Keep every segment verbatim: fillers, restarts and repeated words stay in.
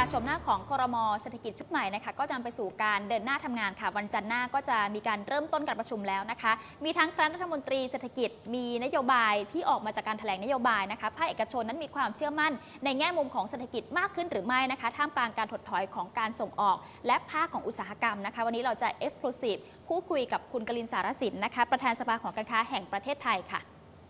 การชมหน้าของครม.เศรษฐกิจชุดใหม่นะคะก็จะนำไปสู่การเดินหน้าทำงานค่ะวันจันทร์หน้าก็จะมีการเริ่มต้นการประชุมแล้วนะคะมีทั้งคณะรัฐมนตรีเศรษฐกิจมีนโยบายที่ออกมาจากการแถลงนโยบายนะคะภาคเอกชนนั้นมีความเชื่อมั่นในแง่มุมของเศรษฐกิจมากขึ้นหรือไม่นะคะท่ามกลางการถดถอยของการส่งออกและภาคของอุตสาหกรรมนะคะวันนี้เราจะ Exclusive พูดคุยกับคุณกลิน สารสินนะคะประธานสภาหอการค้าแห่งประเทศไทยค่ะ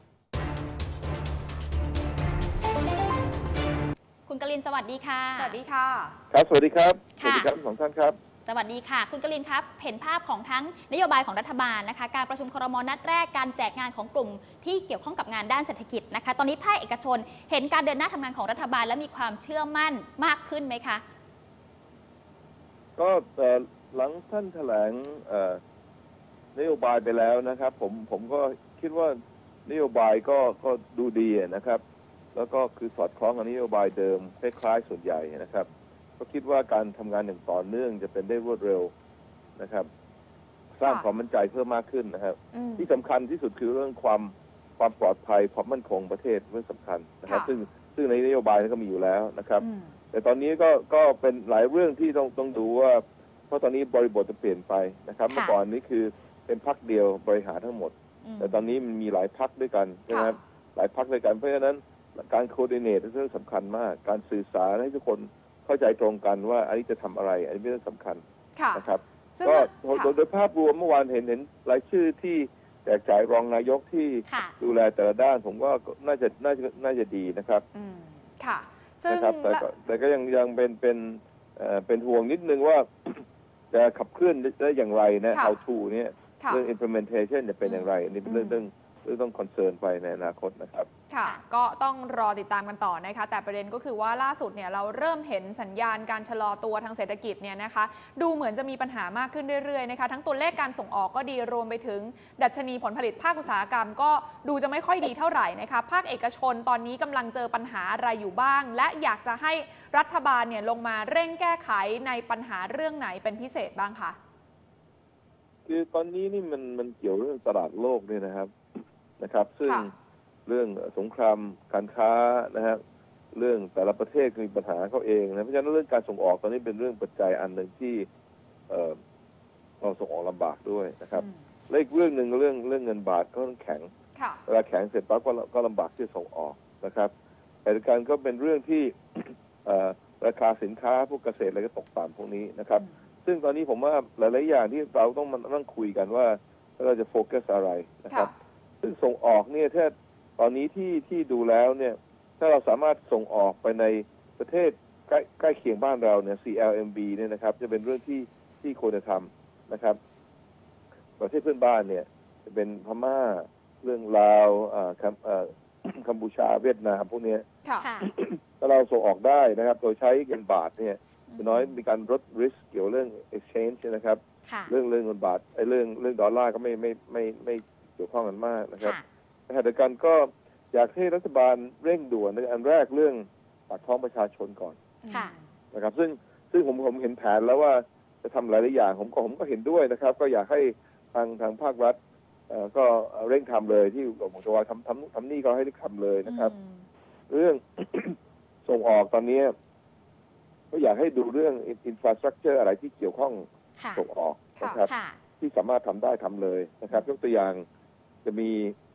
คุณกลินสวัสดีค่ะสวัสดีค่ะครับสวัสดีครับสวัสดีครับสองท่านครับสวัสดีค่ะคุณกลินครับเห็นภาพของทั้งนโยบายของรัฐบาลนะคะการประชุมครม.นัดแรกการแจกงานของกลุ่มที่เกี่ยวข้องกับงานด้านเศรษฐกิจนะคะตอนนี้ภาคเอกชนเห็นการเดินหน้าทำงานของรัฐบาลและมีความเชื่อมั่นมากขึ้นไหมคะก็แต่หลังท่านแถลงนโยบายไปแล้วนะครับผมผมก็คิดว่านโยบายก็ก็ดูดีนะครับแล้วก็คือสอดคล้องกับนโยบายเดิมคล้ายๆส่วนใหญ่นะครับก็คิดว่าการทำงานอย่างต่อเนื่องจะเป็นได้รวดเร็วนะครับสร้างความมั่นใจเพิ่มมากขึ้นนะครับที่สำคัญที่สุดคือเรื่องความความปลอดภัยความมั่นคงประเทศเรื่องสำคัญนะครับซึ่งซึ่งในนโยบายก็มีอยู่แล้วนะครับแต่ตอนนี้ก็ก็เป็นหลายเรื่องที่ต้องต้องดูว่าเพราะตอนนี้บริบทจะเปลี่ยนไปนะครับเมื่อก่อนนี้คือเป็นพรรคเดียวบริหารทั้งหมดแต่ตอนนี้มันมีหลายพรรคด้วยกันนะครับหลายพรรคด้วยกันเพราะฉะนั้นการโคดิเนตเป็นเรื่องสำคัญมากการสื่อสารให้ทุกคนเข้าใจตรงกันว่าอันนี้จะทำอะไรอันนี้เป็นเรื่องสำคัญนะครับก็โดยภาพรวมเมื่อวานเห็นเห็นรายชื่อที่แจกจ่ายรองนายกที่ดูแลแต่ละด้านผมว่าน่าจะน่าจะน่าจะดีนะครับค่ะซึ่งแต่แต่ก็ยังยังเป็นเป็นเป็นห่วงนิดนึงว่าจะขับเคลื่อนได้อย่างไรนะ how to เนี่ยเรื่อง implementation จะเป็นอย่างไรอันนี้เป็นเรื่องเรื่องเรื่องต้องคอนเซิร์นไปในอนาคตนะครับค่ะก็ต้องรอติดตามกันต่อนะคะแต่ประเด็นก็คือว่าล่าสุดเนี่ยเราเริ่มเห็นสัญญาณการชะลอตัวทางเศรษฐกิจเนี่ยนะคะดูเหมือนจะมีปัญหามากขึ้นเรื่อยๆนะคะทั้งตัวเลขการส่งออกก็ดีรวมไปถึงดัชนีผลผลิตภาคอุตสาหกรรมก็ดูจะไม่ค่อยดีเท่าไหร่นะคะภาคเอกชนตอนนี้กำลังเจอปัญหาอะไรอยู่บ้างและอยากจะให้รัฐบาลเนี่ยลงมาเร่งแก้ไขในปัญหาเรื่องไหนเป็นพิเศษบ้างคะคือตอนนี้นี่มันมันเกี่ยวเรื่องตลาดโลกเนี่ยนะครับนะครับซึ่งเรื่องสงครามการค้านะครับเรื่องแต่ละประเทศมีปัญหาเขาเองนะเพราะฉะนั้นเรื่องการส่งออกตอนนี้เป็นเรื่องปัจจัยอันหนึ่งที่เอ่อเราส่งออกลำบากด้วยนะครับและอีกเรื่องหนึ่งเรื่องเรื่องเงินบาทก็ต้องแข็งเวลาแข็งเสร็จปั๊บก็ก็ลำบากที่ส่งออกนะครับแต่การก็เป็นเรื่องที่ราคาสินค้าพวกเกษตรอะไรก็ตกต่ำพวกนี้นะครับซึ่งตอนนี้ผมว่าหลายๆอย่างที่เราต้องมานั่งคุยกันว่าเราจะโฟกัสอะไรนะครับซึ่งส่งออกเนี่ยถ้าตอนนี้ที่ที่ดูแล้วเนี่ยถ้าเราสามารถส่งออกไปในประเทศใกล้ใกล้เคียงบ้านเราเนี่ย ซี แอล เอ็ม บี เนี่ยนะครับจะเป็นเรื่องที่ที่ควรจะทำนะครับประเทศเพื่อนบ้านเนี่ยจะเป็นพม่าเรื่องลาวอ่ากัมพูชาเวียดนามพวกนี้ถ้าเราส่งออกได้นะครับโดยใช้เงินบาทเนี่ยน้อยมีการลด risk เกี่ยวเรื่อง exchange นะครับเรื่องเรื่องเงินบาทไอ้เรื่องเรื่องดอลลาร์ก็ไม่ไม่ไม่ไม่เกี่ยวข้องกันมากนะครับแต่ขณะเดียวกันก็อยากให้รัฐบาลเร่งด่วนในอันแรกเรื่องปากท้องประชาชนก่อนนะครับซึ่งซึ่งผมผมเห็นแผนแล้วว่าจะทำหลายๆอย่างผมก็ผมก็เห็นด้วยนะครับก็อยากให้ทางทางภาครัฐก็เร่งทำเลยที่ผมจะว่าทำทำทำนี่ก็ให้ได้ทำเลยนะครับเรื่อง ส่งออกตอนนี้ก็อยากให้ดูเรื่องอินฟราสตรัคเจอร์อะไรที่เกี่ยวข้องส่งออกนะครับที่สามารถทำได้ทำเลยนะครับยกตัวอย่างจะมี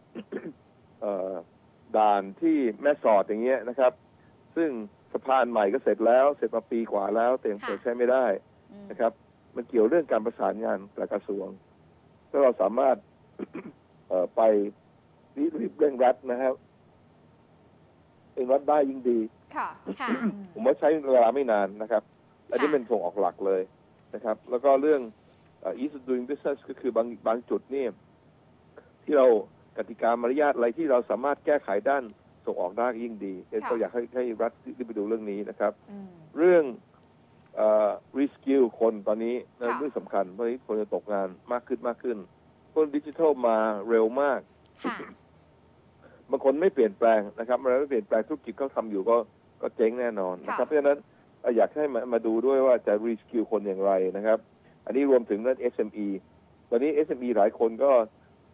ด่านที่แม่สอดอย่างเงี้ยนะครับซึ่งสะพานใหม่ก็เสร็จแล้วเสร็จมาปีกว่าแล้วแต่ยังเปิดใช้ไม่ได้นะครับมันเกี่ยวเรื่องการประสานงานกับกระทรวงถ้าเราสามารถไปรีบเร่งรัดนะครับเร่งรัดได้ยิ่งดีผมว่าใช้เวลาไม่นานนะครับอันนี้เป็นส่งออกหลักเลยนะครับแล้วก็เรื่อง ease of doing business ก็คือบางบางจุดนี่ที่เรากติกามารยาทอะไรที่เราสามารถแก้ไขด้านส่งออกได้ยิ่งดีก็อยากให้ให้รัฐรีบไปดูเรื่องนี้นะครับเรื่อง reskill คนตอนนี้เรื่องสำคัญเพราะนี้คนจะตกงานมากขึ้นมากขึ้นคนดิจิทัลมาเร็วมากบางคนไม่เปลี่ยนแปลงนะครับมันไม่เปลี่ยนแปลงธุรกิจเขาทำอยู่ก็ก็เจ๊งแน่นอนนะครับเพราะฉะนั้นอยากให้มามาดูด้วยว่าจะรีสกิลคนอย่างไรนะครับอันนี้รวมถึงเรื่อง เอส เอ็ม อี ตอนนี้ เอส เอ็ม อี หลายคนก็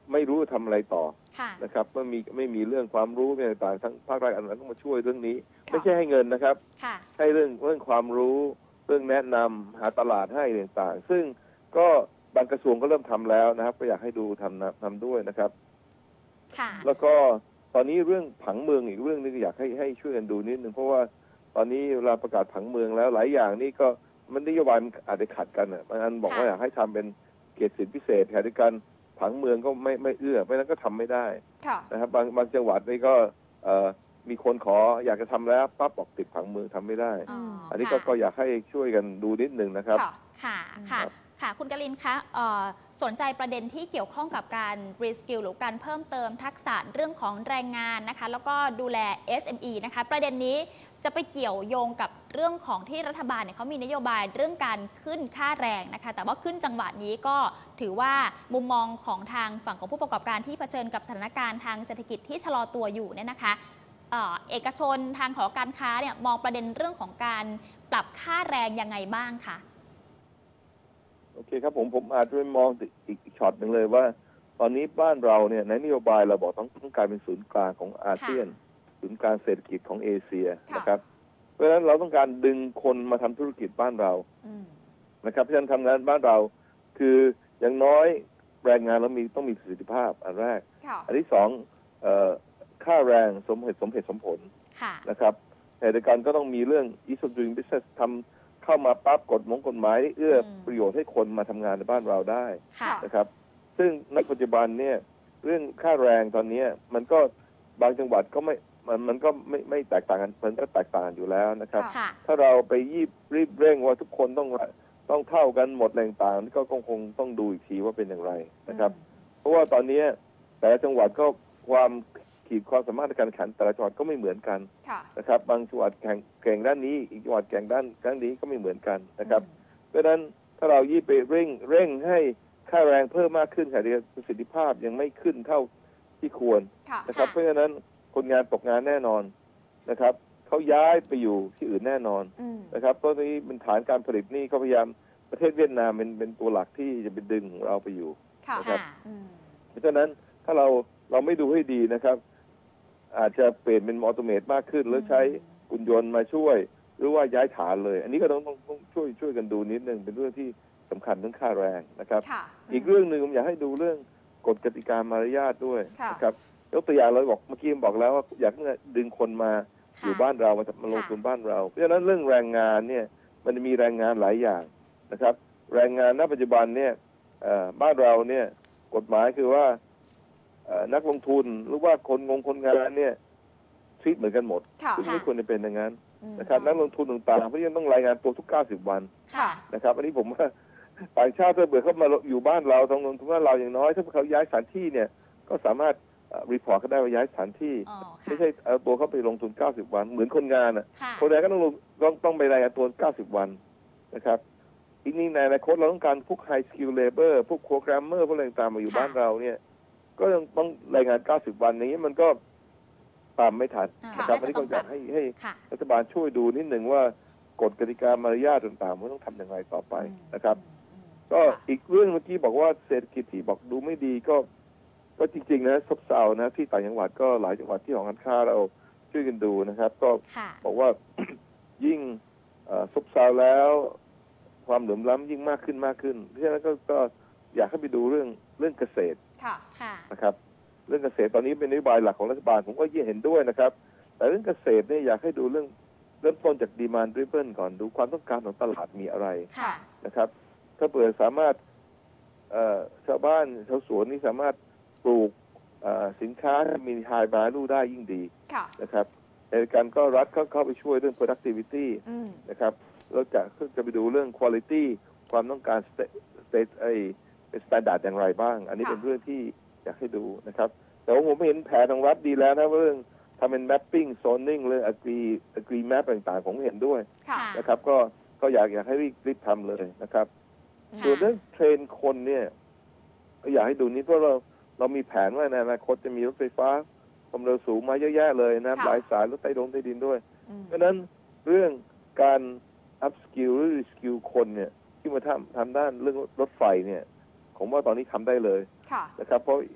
ไม่รู้จะทำอะไรต่อค่ะนะครับไม่มีไม่มีเรื่องความรู้ต่างๆทั้งภาครัฐอันนั้นต้องมาช่วยเรื่องนี้ ไม่ใช่ให้เงินนะครับค่ะให้เรื่องเรื่องความรู้เรื่องแนะนำหาตลาดให้ต่างๆซึ่งก็บางกระทรวงก็เริ่มทำแล้วนะครับก็อยากให้ดูทำนะทำด้วยนะครับค่ะแล้วก็ตอนนี้เรื่องผังเมืองอีกเรื่องนึงอยากให้ให้ช่วยกันดูนิดนึงเพราะว่าตอนนี้เวลาประกาศผังเมืองแล้วหลายอย่างนี่ก็มันนโยบายมันอาจจะขัดกันอ่ะบางอันบอกว่าอยากให้ทำเป็นเขตสิทธิพิเศษแทนกันผังเมืองก็ไม่ไม่เอื้อไม่นั้นก็ทำไม่ได้นะครับบางบางจังหวัดนี่ก็เอ่อมีคนขออยากจะทำแล้วปั๊บบอกติดผังเมืองทำไม่ได้อ๋ออันนี้ก็ก็อยากให้ช่วยกันดูนิดนึงนะครับค่ะ ค่ะ ค่ะ คุณกลินคะสนใจประเด็นที่เกี่ยวข้องกับการรีสกิลหรือการเพิ่มเติมทักษะเรื่องของแรงงานนะคะ แล้วก็ดูแล เอส เอ็ม อี นะคะ ประเด็นนี้จะไปเกี่ยวโยงกับเรื่องของที่รัฐบาลเนี่ยเขามีนโยบายเรื่องการขึ้นค่าแรงนะคะ แต่ว่าขึ้นจังหวะนี้ก็ถือว่ามุมมองของทางฝั่งของผู้ประกอบการที่เผชิญกับสถานการณ์ทางเศรษฐกิจที่ชะลอตัวอยู่เนี่ยนะคะ เอ่อ เอกชนทางหอการค้าเนี่ยมองประเด็นเรื่องของการปรับค่าแรงยังไงบ้างคะโอเคครับผมผมอาจจะมองอีกช็อตหนึ่งเลยว่า ตอนนี้บ้านเราเนี่ยในนโยบายเราบอกต้องต้องการเป็นศูนย์กลางของอาเซียนศูนย์กลางเศรษฐกิจของเอเชียนะครับเพราะฉะนั้นเราต้องการดึงคนมาทำธุรกิจบ้านเรานะครับเพราะฉะนั้นทำงานบ้านเราคืออย่างน้อยแรงงานเรามีต้องมีประสิทธิภาพอันแรกอันที่สองเอ่อค่าแรงสมเหตุสมเหตุสมผลนะครับแต่ในการก็ต้องมีเรื่อง ease of doing business ทำเข้ามาปั๊บกฎมงกฎหมายเอื้อประโยชน์ให้คนมาทำงานในบ้านเราได้นะครับซึ่งในปัจจุบันเนี่ยเรื่องค่าแรงตอนนี้มันก็บางจังหวัดก็ไม่มันมันก็ไม่ไม่แตกต่างกันมันก็แตกต่างอยู่แล้วนะครับถ้าเราไปยีบรีบเร่งว่าทุกคนต้องต้องเท่ากันหมดแรงต่างก็คงคงต้องดูอีกทีว่าเป็นอย่างไรนะครับเพราะว่าตอนนี้แต่ละจังหวัดก็ความขีดความสามารถในการแข่งแต่ละจังหวัดก็ไม่เหมือนกันนะครับบางจังหวัดแข่งแข่งด้านนี้อีกจังหวัดแข่งด้านด้านนี้ก็ไม่เหมือนกันนะครับเพราะฉะนั้นถ้าเรายีบไปเร่งเร่งให้ค่าแรงเพิ่มมากขึ้นแต่ประสิทธิภาพยังไม่ขึ้นเท่าที่ควรนะครับเพราะฉะนั้นคนงานตกงานแน่นอนนะครับเขาย้ายไปอยู่ที่อื่นแน่นอนนะครับเพราะนี้เป็นฐานการผลิตนี่เขาพยายามประเทศเวียดนามเป็นเป็นตัวหลักที่จะเป็นดึงเราไปอยู่นะครับเพราะฉะนั้นถ้าเราเราไม่ดูให้ดีนะครับอาจจะเปลี่ยนเป็นออโตเมตมากขึ้นหรือใช้หุ่นยนต์มาช่วยหรือว่าย้ายฐานเลยอันนี้ก็ต้องต้องช่วยช่วยกันดูนิดนึงเป็นเรื่องที่สำคัญเรื่องค่าแรงนะครับอีกเรื่องหนึ่งผมอยากให้ดูเรื่องกฎกติกามารยาทด้วยนะครับยกตัวอย่างเราบอกเมื่อกี้บอกแล้วว่าอยากดึงคนมาอยู่บ้านเรามามาลงทุนบ้านเราเพราะฉะนั้นเรื่องแรงงานเนี่ยมันมีแรงงานหลายอย่างนะครับแรงงานณปัจจุบันเนี่ยบ้านเราเนี่ยกฎหมายคือว่านักลงทุนหรือว่าคนงงคนงานเนี่ยทรีตเหมือนกันหมดซึ่งไม่ควรจะเป็นอย่างนั้นนะครับนักลงทุนต่างๆเพราะฉะนั้นต้องรายงานตัวทุกเก้าสิบวันนะครับอันนี้ผมว่าต่างชาติถ้าเบื่อเขามาอยู่บ้านเราต้องลงทุนบ้านเราอย่างน้อยถ้าเขาย้ายสถานที่เนี่ยก็สามารถรีพอร์ตเขาได้ว่าย้ายสถานที่ไม่ใช่เอาตัวเขาไปลงทุนเก้าสิบวันเหมือนคนงานอ่ะคนงานก็ต้องต้องต้องไปรายงานตัวเก้าสิบวันนะครับอีกนี้ในอนาคตเราต้องการพวก high skill labor พวก programmer พวกอะไรต่างๆมาอยู่บ้านเราเนี่ยก็ต้องต้องรายงานเก้าสิบวันอย่างนี้มันก็ตามไม่ทันนะครับอันนี้ก็อยากให้ให้รัฐบาลช่วยดูนิดหนึ่งว่ากฎกติกามารยาทต่างๆมันต้องทำอย่างไรต่อไปนะครับก็อีกเรื่องเมื่อกี้บอกว่าเศรษฐกิจที่บอกดูไม่ดีก็ก็จริงๆนะซบเซานะที่ต่างจังหวัดก็หลายจังหวัดที่หอการค้าเราช่วยกันดูนะครับก็บอกว่า ยิ่งซบเซาแล้วความเหลื่อมล้ำยิ่งมากขึ้นมากขึ้นเพราะฉะนั้นก็ก็อยากให้ไปดูเรื่องเรื่องเกษตรนะครับเรื่องเกษตรตอนนี้เป็นนโยบายหลักของรัฐบาลผมก็ยิ่งเห็นด้วยนะครับแต่เรื่องเกษตรเนี่ยอยากให้ดูเรื่องเริ่มต้นจาก demand driven ก่อนดูความต้องการของตลาดมีอะไรนะครับถ้าเปิดสามารถชาวบ้านชาวสวนนี่สามารถปลูกสินค้ามี high value ได้ยิ่งดีนะครับในการก็รัฐเข้าเข้าไปช่วยเรื่อง productivity นะครับแล้วจะจะไปดูเรื่อง quality ความต้องการ state ไอ้เป็น standard อย่างไรบ้างอันนี้เป็นเรื่องที่อยากให้ดูนะครับแต่ว่าผมเห็นแผนของรัฐดีแล้วนะเรื่องทำเป็น mapping zoning เรื่อง agree agree map ต่างๆผมเห็นด้วยนะครับก็ก็อยากอยากให้รีบทำเลยนะครับส่วนเรื่องเทรนคนเนี่ยก็อยากให้ดูนี้เพราะเราเรามีแผนว่าในอนาคตจะมีรถไฟฟ้าความเร็วสูงมาเยอะแยะเลยนะหลายสายรถใต้ดงใต้ดินด้วยเพราะนั้นเรื่องการ up skill หรือ skill คนเนี่ยที่มาทำทำด้านเรื่องรถไฟเนี่ยผมว่าตอนนี้ทำได้เลยนะครับเพราะ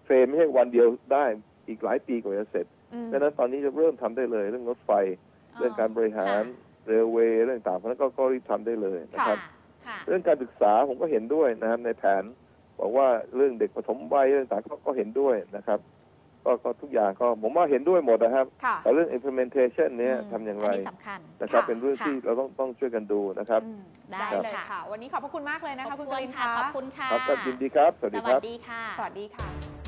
ฟรมไม่ใช่วันเดียวได้อีกหลายปีกว่าจะเสร็จอืมดังนั้นตอนนี้จะเริ่มทำได้เลยเรื่องรถไฟ เรื่องการบริหารเรลเวย์เรื่องต่างๆเพราะนั้นก็ก็รีบทำได้เลยนะครับค่ะเรื่องการศึกษาผมก็เห็นด้วยนะครับในแผนบอกว่าเรื่องเด็กปฐมวัยเรื่องต่างๆก็ก็เห็นด้วยนะครับก็ก็ทุกอย่างก็ผมว่าเห็นด้วยหมดนะครับค่ะแต่เรื่อง implementation เนี้ยทำอย่างไรอันนี้สำคัญนะครับค่ะเป็นเรื่องที่เราต้องต้องช่วยกันดูนะครับอืมได้ได้เลยค่ะค่ะ วันนี้ขอบพระคุณมากเลยนะคะขอบคุณคุกณลินค่ะค่ะขอบคุณค่ะครับก็ยินดีครับสวัสสดีควัสรับดีค่ะสวัสดีค่ะ